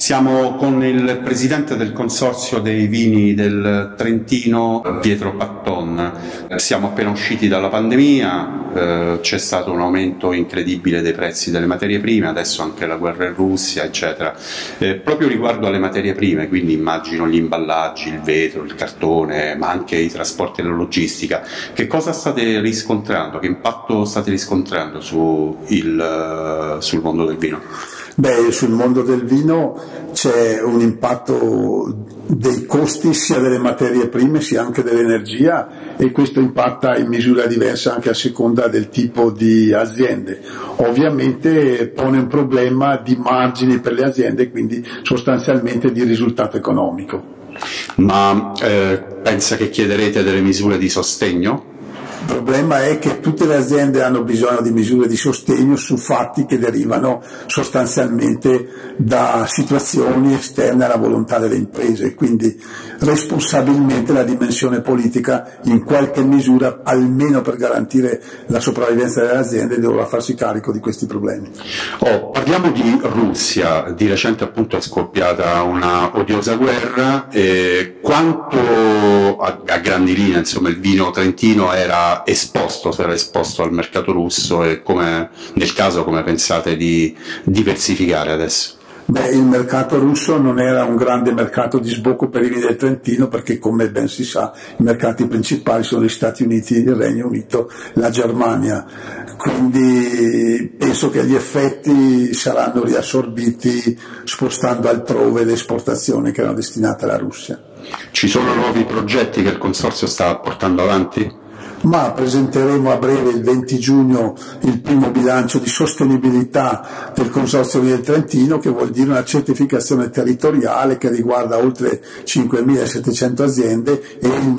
Siamo con il presidente del Consorzio dei Vini del Trentino, Pietro Patton. Siamo appena usciti dalla pandemia, c'è stato un aumento incredibile dei prezzi delle materie prime, adesso anche la guerra in Russia, eccetera. Proprio riguardo alle materie prime, quindi immagino gli imballaggi, il vetro, il cartone, ma anche i trasporti e la logistica, che cosa state riscontrando, che impatto state riscontrando sul mondo del vino? Beh, sul mondo del vino c'è un impatto dei costi sia delle materie prime sia anche dell'energia, e questo impatta in misura diversa anche a seconda del tipo di aziende. Ovviamente pone un problema di margini per le aziende e quindi sostanzialmente di risultato economico. Ma pensa che chiederete delle misure di sostegno? Il problema è che tutte le aziende hanno bisogno di misure di sostegno su fatti che derivano sostanzialmente da situazioni esterne alla volontà delle imprese, quindi responsabilmente la dimensione politica in qualche misura, almeno per garantire la sopravvivenza delle aziende, dovrà farsi carico di questi problemi. Parliamo di Russia, di recente appunto è scoppiata una odiosa guerra, quanto a grandi linee insomma il vino trentino era esposto al mercato russo, e come nel caso come pensate di diversificare adesso? Beh, il mercato russo non era un grande mercato di sbocco per i vini del Trentino, perché come ben si sa i mercati principali sono gli Stati Uniti, il Regno Unito, la Germania, quindi penso che gli effetti saranno riassorbiti spostando altrove le esportazioni che erano destinate alla Russia. Ci sono nuovi progetti che il Consorzio sta portando avanti? Ma presenteremo a breve, il 20 giugno, il primo bilancio di sostenibilità del Consorzio del Trentino, che vuol dire una certificazione territoriale che riguarda oltre 5.700 aziende e il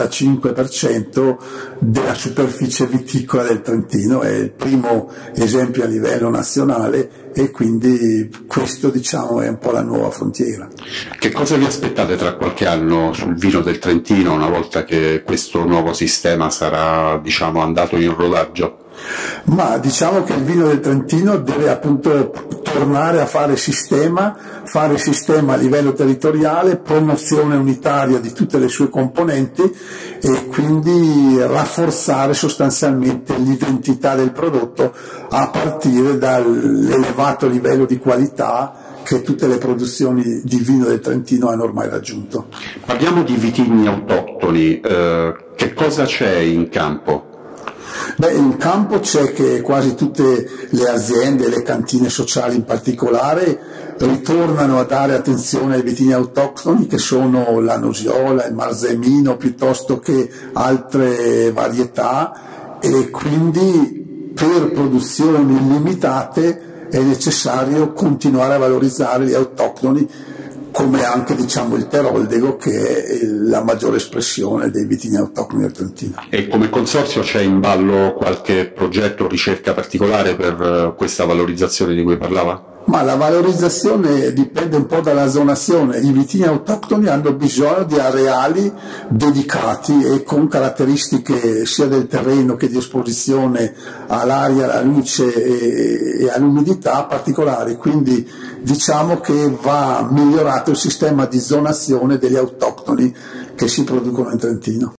95% della superficie viticola del Trentino. È il primo esempio a livello nazionale e quindi questo, diciamo, è un po' la nuova frontiera. Che cosa vi aspettate tra qualche anno sul vino del Trentino, una volta che questo nuovo sistema sarà, diciamo, andato in rodaggio? Ma diciamo che il vino del Trentino deve appunto tornare a fare sistema a livello territoriale, promozione unitaria di tutte le sue componenti, e quindi rafforzare sostanzialmente l'identità del prodotto a partire dall'elevato livello di qualità che tutte le produzioni di vino del Trentino hanno ormai raggiunto. Parliamo di vitigni autoctoni, che cosa c'è in campo? Beh, in campo c'è che quasi tutte le aziende, le cantine sociali in particolare, ritornano a dare attenzione ai vitigni autoctoni, che sono la Nosiola, il Marzemino, piuttosto che altre varietà, e quindi per produzioni illimitate è necessario continuare a valorizzare gli autoctoni, come anche, diciamo, il Teroldego, che è la maggiore espressione dei vitigni autoctoni del Trentino. E come consorzio c'è in ballo qualche progetto o ricerca particolare per questa valorizzazione di cui parlava? Ma la valorizzazione dipende un po' dalla zonazione. I vitigni autoctoni hanno bisogno di areali dedicati e con caratteristiche sia del terreno che di esposizione all'aria, alla luce e all'umidità particolari, quindi diciamo che va migliorato il sistema di zonazione degli autoctoni che si producono in Trentino.